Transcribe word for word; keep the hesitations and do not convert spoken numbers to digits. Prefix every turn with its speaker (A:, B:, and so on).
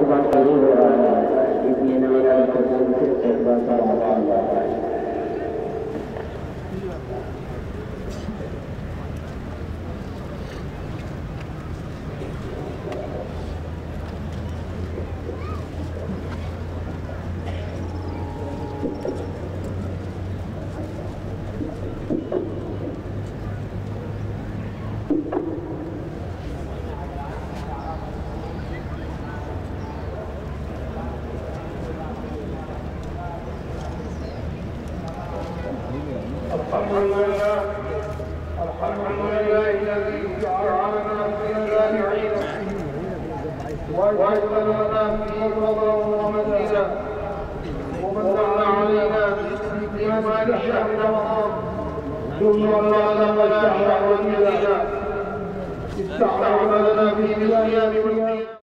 A: وتطهيرها إذن على كل فسق وصلاة الله.
B: الحمد لله الحمد لله الذي جعلنا في الجامعين وجعل لنا فيه فضلا ومزيدا ومن علينا بما شهر رمضان ثم الله لنا شهر ومزيدا استعمل لنا في الصيام والقيام